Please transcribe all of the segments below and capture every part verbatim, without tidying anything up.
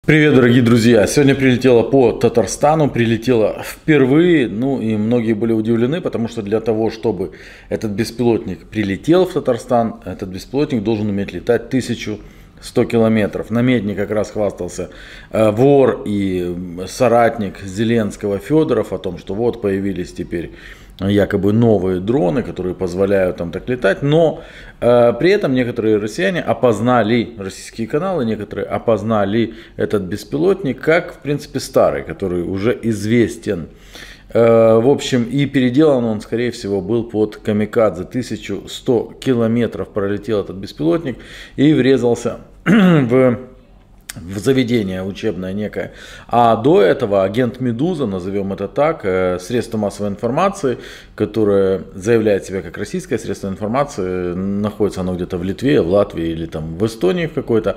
Привет, дорогие друзья! Сегодня прилетела по Татарстану, прилетела впервые, ну и многие были удивлены, потому что для того, чтобы этот беспилотник прилетел в Татарстан, этот беспилотник должен уметь летать тысячу сто километров. На Медне как раз хвастался э, вор и соратник Зеленского Федоров о том, что вот появились теперь якобы новые дроны, которые позволяют там так летать, но э, при этом некоторые россияне опознали, российские каналы, некоторые опознали этот беспилотник как, в принципе, старый, который уже известен. Э, в общем, и переделан он, скорее всего, был под камикадзе. тысячу сто километров пролетел этот беспилотник и врезался в... в заведение учебное некое. А до этого агент Медуза, назовем это так, средство массовой информации, которое заявляет себя как российское средство информации, находится оно где-то в Литве, в Латвии или там в Эстонии в какой-то,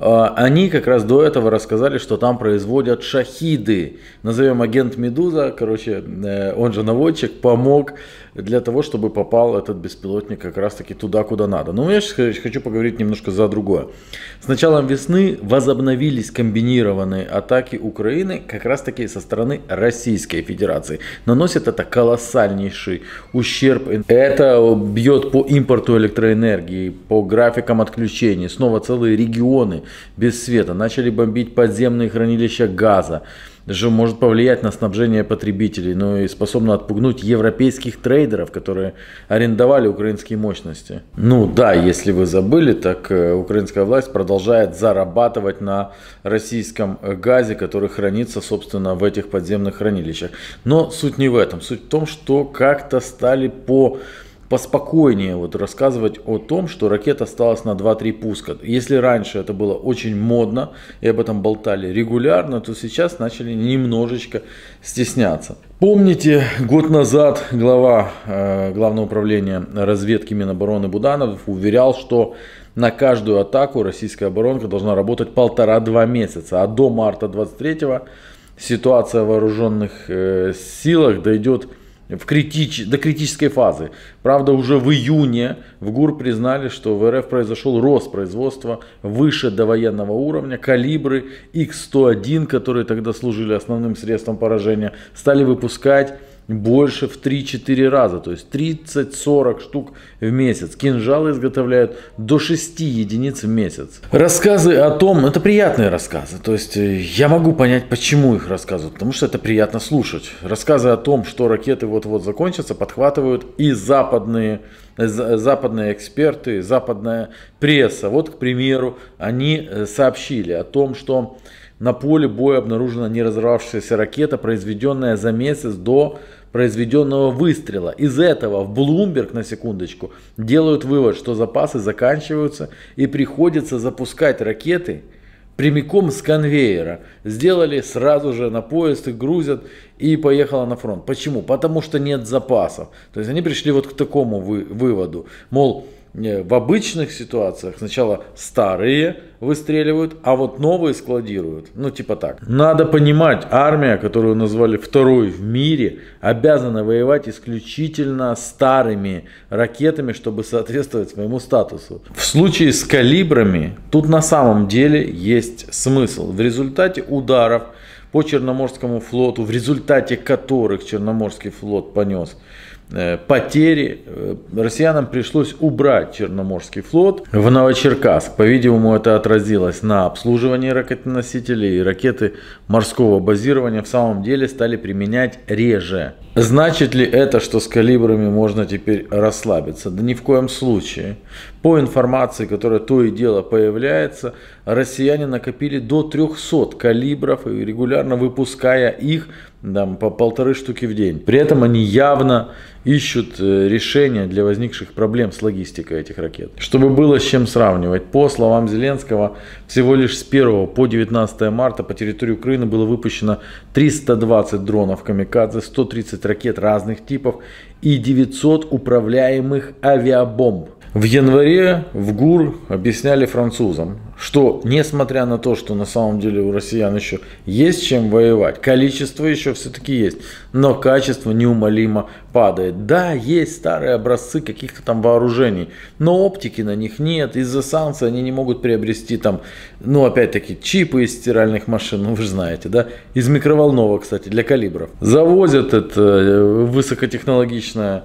они как раз до этого рассказали, что там производят шахиды. Назовем агент Медуза, короче, он же наводчик, помог для того, чтобы попал этот беспилотник как раз таки туда, куда надо. Но я сейчас хочу поговорить немножко за другое. С началом весны возобновились комбинированные атаки Украины как раз таки со стороны Российской Федерации. Наносит это колоссальнейший ущерб. Это бьет по импорту электроэнергии, по графикам отключений. Снова целые регионы без света. Начали бомбить подземные хранилища газа. Даже может повлиять на снабжение потребителей, но и способно отпугнуть европейских трейдеров, которые арендовали украинские мощности. Ну да, если вы забыли, так украинская власть продолжает зарабатывать на российском газе, который хранится, собственно, в этих подземных хранилищах. Но суть не в этом. Суть в том, что как-то стали по... поспокойнее вот рассказывать о том, что ракета осталась на два-три пуска. Если раньше это было очень модно и об этом болтали регулярно, то сейчас начали немножечко стесняться. Помните, год назад глава э, Главного управления разведки Минобороны Буданов уверял, что на каждую атаку российская оборонка должна работать полтора-два месяца, а до марта двадцать третьего ситуация в вооруженных э, силах дойдет В критич... до критической фазы. Правда, уже в июне в ГУР признали, что в РФ произошел рост производства выше довоенного уровня. Калибры икс сто один, которые тогда служили основным средством поражения, стали выпускать больше в три-четыре раза, то есть тридцать-сорок штук в месяц. Кинжалы изготовляют до шести единиц в месяц. Рассказы о том, это приятные рассказы, то есть я могу понять, почему их рассказывают, потому что это приятно слушать. Рассказы о том, что ракеты вот-вот закончатся, подхватывают и западные, западные эксперты, западная пресса. Вот, к примеру, они сообщили о том, что на поле боя обнаружена не разорвавшаяся ракета, произведенная за месяц до произведенного выстрела. Из этого в Bloomberg, на секундочку, делают вывод, что запасы заканчиваются и приходится запускать ракеты прямиком с конвейера. Сделали сразу же на поезд, их грузят и поехала на фронт. Почему? Потому что нет запасов. То есть они пришли вот к такому вы, выводу. Мол, в обычных ситуациях сначала старые выстреливают, а вот новые складируют. Ну типа так. Надо понимать, армия, которую назвали второй в мире, обязана воевать исключительно старыми ракетами, чтобы соответствовать своему статусу. В случае с калибрами тут на самом деле есть смысл. В результате ударов по Черноморскому флоту, в результате которых Черноморский флот понес потери, россиянам пришлось убрать Черноморский флот в Новочеркасск. По-видимому, это отразилось на обслуживании ракетоносителей, и ракеты морского базирования в самом деле стали применять реже. Значит ли это, что с калибрами можно теперь расслабиться? Да ни в коем случае. По информации, которая то и дело появляется, россияне накопили до трёхсот калибров, и регулярно выпуская их там, по полторы штуки в день. При этом они явно ищут решения для возникших проблем с логистикой этих ракет. Чтобы было с чем сравнивать, по словам Зеленского, всего лишь с первого по девятнадцатое марта по территории Украины было выпущено триста двадцать дронов камикадзе, сто тридцать ракет разных типов и девятьсот управляемых авиабомб. В январе в ГУР объясняли французам, что несмотря на то, что на самом деле у россиян еще есть чем воевать, количество еще все-таки есть, но качество неумолимо падает. Да, есть старые образцы каких-то там вооружений, но оптики на них нет, из-за санкций они не могут приобрести там, ну опять-таки, чипы из стиральных машин, ну вы же знаете, да, из микроволновок, кстати, для калибров. Завозят это высокотехнологичное,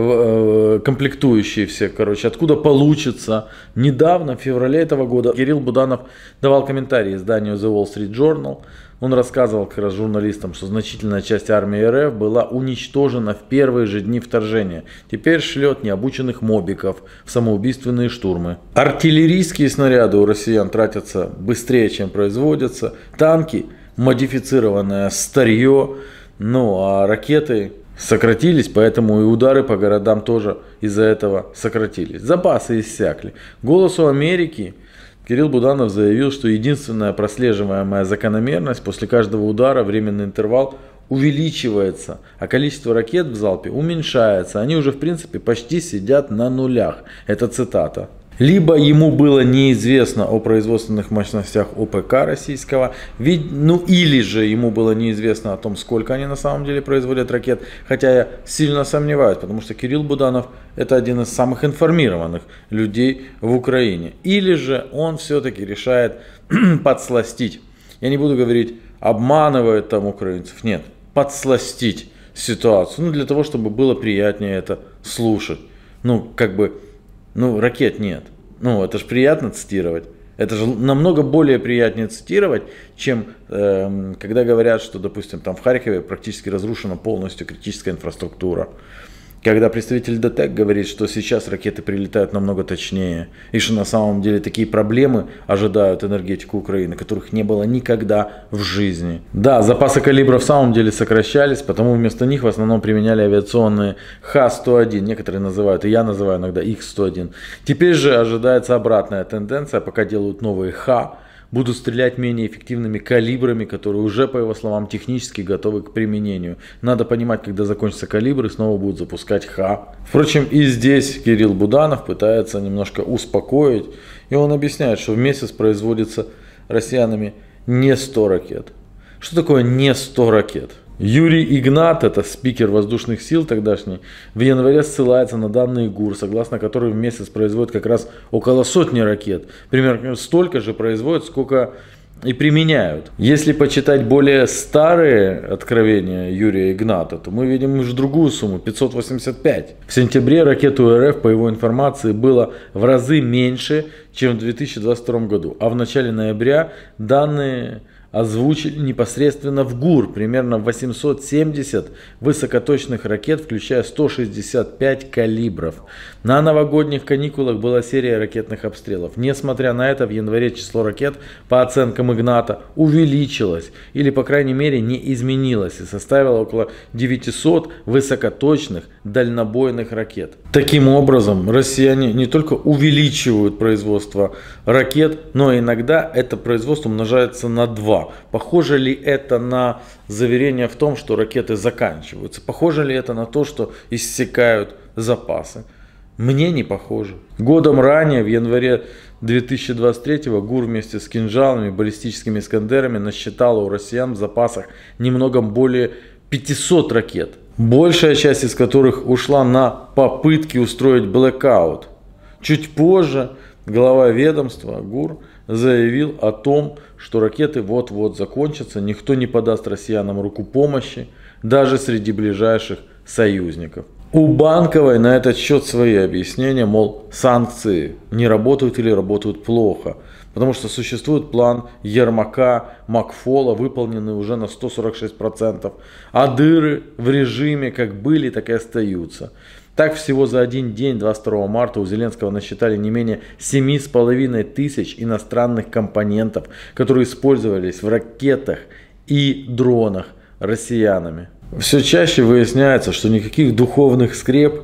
комплектующие все, короче, откуда получится. Недавно, в феврале этого года, Кирилл Буданов давал комментарии изданию The Wall Street Journal. Он рассказывал как раз журналистам, что значительная часть армии РФ была уничтожена в первые же дни вторжения. Теперь шлет необученных мобиков в самоубийственные штурмы. Артиллерийские снаряды у россиян тратятся быстрее, чем производятся. Танки, модифицированное старье, ну а ракеты сократились, поэтому и удары по городам тоже из-за этого сократились. Запасы иссякли. «Голосу Америки» Кирилл Буданов заявил, что единственная прослеживаемая закономерность: после каждого удара временный интервал увеличивается, а количество ракет в залпе уменьшается. Они уже в принципе почти сидят на нулях. Это цитата. Либо ему было неизвестно о производственных мощностях ОПК российского, ведь, ну или же ему было неизвестно о том, сколько они на самом деле производят ракет, хотя я сильно сомневаюсь, потому что Кирилл Буданов это один из самых информированных людей в Украине. Или же он все-таки решает подсластить, я не буду говорить обманывает там украинцев, нет, подсластить ситуацию, ну для того, чтобы было приятнее это слушать, ну как бы. Ну, ракет нет. Ну, это же приятно цитировать. Это же намного более приятнее цитировать, чем э, когда говорят, что, допустим, там в Харькове практически разрушена полностью критическая инфраструктура. Когда представитель ДТЭК говорит, что сейчас ракеты прилетают намного точнее, и что на самом деле такие проблемы ожидают энергетику Украины, которых не было никогда в жизни. Да, запасы калибров в самом деле сокращались, потому вместо них в основном применяли авиационные Х сто один, некоторые называют, и я называю иногда Х сто один. Теперь же ожидается обратная тенденция, пока делают новые Х, будут стрелять менее эффективными калибрами, которые уже, по его словам, технически готовы к применению. Надо понимать, когда закончатся калибры, снова будут запускать Х. Впрочем, и здесь Кирилл Буданов пытается немножко успокоить. И он объясняет, что в месяц производится россиянами не сто ракет. Что такое не сто ракет? Юрий Игнат, это спикер воздушных сил тогдашний, в январе ссылается на данные ГУР, согласно которым в месяц производят как раз около сотни ракет. Примерно столько же производят, сколько и применяют. Если почитать более старые откровения Юрия Игната, то мы видим уже другую сумму, пятьсот восемьдесят пять. В сентябре ракет у РФ, по его информации, было в разы меньше, чем в две тысячи двадцать втором году. А в начале ноября данные озвучили непосредственно в ГУР, примерно восемьсот семьдесят высокоточных ракет, включая сто шестьдесят пять калибров. На новогодних каникулах была серия ракетных обстрелов. Несмотря на это, в январе число ракет, по оценкам Игната, увеличилось, или по крайней мере не изменилось, и составило около девятисот высокоточных дальнобойных ракет. Таким образом, россияне не только увеличивают производство ракет, но иногда это производство умножается на два. Похоже ли это на заверение в том, что ракеты заканчиваются? Похоже ли это на то, что иссякают запасы? Мне не похоже. Годом ранее, в январе две тысячи двадцать третьего, ГУР вместе с кинжалами, баллистическими искандерами насчитала у россиян в запасах немного более пятисот ракет. Большая часть из которых ушла на попытки устроить блэкаут. Чуть позже глава ведомства ГУР заявил о том, что ракеты вот-вот закончатся, никто не подаст россиянам руку помощи, даже среди ближайших союзников. У Банковой на этот счет свои объяснения, мол, санкции не работают или работают плохо, потому что существует план Ермака, Макфола, выполненный уже на сто сорок шесть процентов, а дыры в режиме как были, так и остаются. Так всего за один день, двадцать второго марта, у Зеленского насчитали не менее семи с половиной тысяч иностранных компонентов, которые использовались в ракетах и дронах россиянами. Все чаще выясняется, что никаких духовных скреп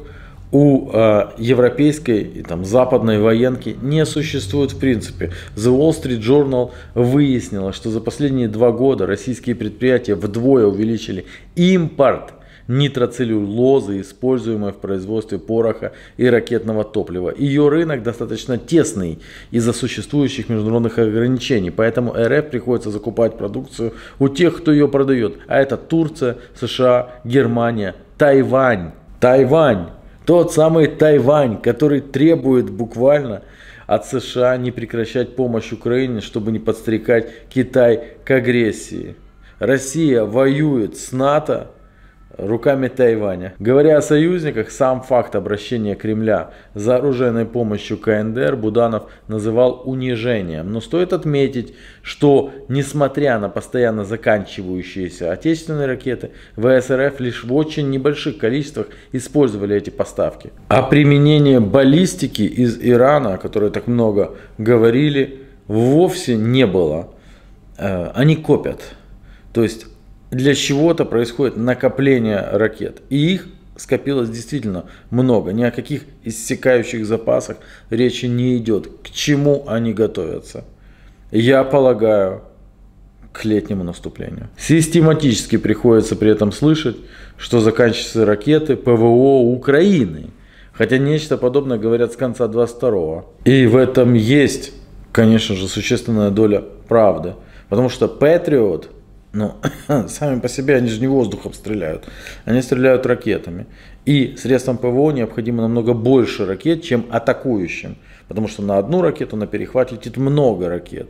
у э, европейской и там, западной военки не существует в принципе. The Wall Street Journal выяснила, что за последние два года российские предприятия вдвое увеличили импорт нитроцеллюлозы, используемой в производстве пороха и ракетного топлива. Ее рынок достаточно тесный из-за существующих международных ограничений, поэтому РФ приходится закупать продукцию у тех, кто ее продает. А это Турция, США, Германия, Тайвань. Тайвань. Тот самый Тайвань, который требует буквально от США не прекращать помощь Украине, чтобы не подстрекать Китай к агрессии. Россия воюет с НАТО руками Тайваня. Говоря о союзниках, сам факт обращения Кремля за оружейной помощью КНДР Буданов называл унижением. Но стоит отметить, что несмотря на постоянно заканчивающиеся отечественные ракеты, ВС РФ лишь в очень небольших количествах использовали эти поставки. А применение баллистики из Ирана, о которой так много говорили, вовсе не было. Они копят. То есть для чего-то происходит накопление ракет. И их скопилось действительно много. Ни о каких иссякающих запасах речи не идет. К чему они готовятся? Я полагаю, к летнему наступлению. Систематически приходится при этом слышать, что заканчиваются ракеты ПВО Украины. Хотя нечто подобное говорят с конца двадцать второго. И в этом есть, конечно же, существенная доля правды. Потому что Патриот, ну, сами по себе они же не воздухом стреляют, они стреляют ракетами. И средствам ПВО необходимо намного больше ракет, чем атакующим. Потому что на одну ракету на перехват летит много ракет.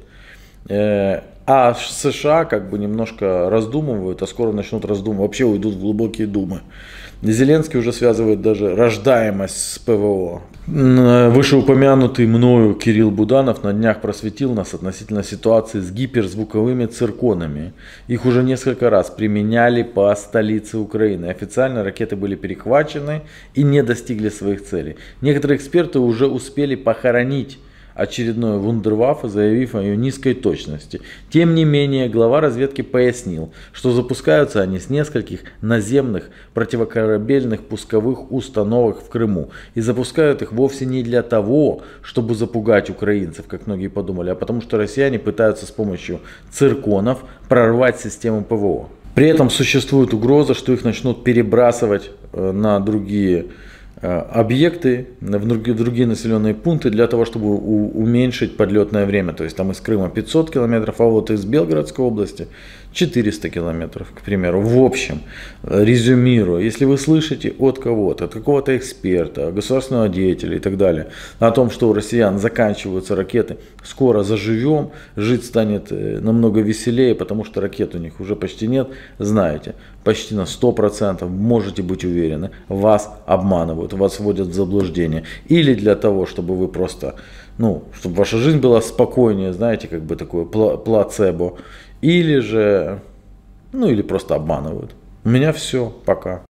А США как бы немножко раздумывают, а скоро начнут раздумывать, вообще уйдут в глубокие думы. Зеленский уже связывает даже рождаемость с ПВО. Вышеупомянутый мною Кирилл Буданов на днях просветил нас относительно ситуации с гиперзвуковыми цирконами. Их уже несколько раз применяли по столице Украины. Официально ракеты были перехвачены и не достигли своих целей. Некоторые эксперты уже успели похоронить очередное вундерваффе, заявив о ее низкой точности. Тем не менее, глава разведки пояснил, что запускаются они с нескольких наземных противокорабельных пусковых установок в Крыму. И запускают их вовсе не для того, чтобы запугать украинцев, как многие подумали, а потому что россияне пытаются с помощью цирконов прорвать систему ПВО. При этом существует угроза, что их начнут перебрасывать на другие объекты, в другие населенные пункты для того, чтобы уменьшить подлетное время. То есть там из Крыма пятьсот километров, а вот из Белгородской области четыреста километров, к примеру. В общем, резюмируя, если вы слышите от кого-то, от какого-то эксперта, государственного деятеля и так далее, о том, что у россиян заканчиваются ракеты, скоро заживем, жить станет намного веселее, потому что ракет у них уже почти нет, знаете, почти на сто процентов можете быть уверены, вас обманывают, вас вводят в заблуждение. Или для того, чтобы вы просто, ну, чтобы ваша жизнь была спокойнее, знаете, как бы такое плацебо. Или же, ну или просто обманывают. У меня все, пока.